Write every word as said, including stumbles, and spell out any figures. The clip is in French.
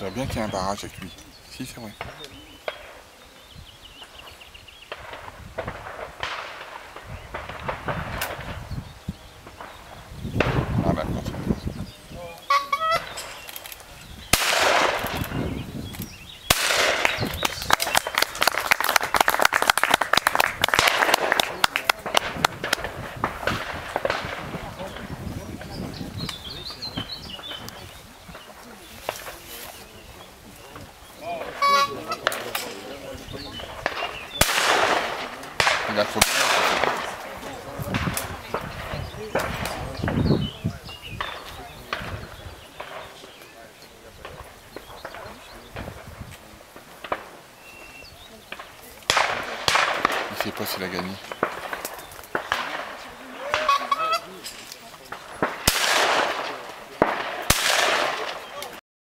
J'aimerais bien qu'il y ait un barrage avec lui. Si, c'est vrai. Ah bah contre. Il a trop de... Il sait pas s'il a gagné.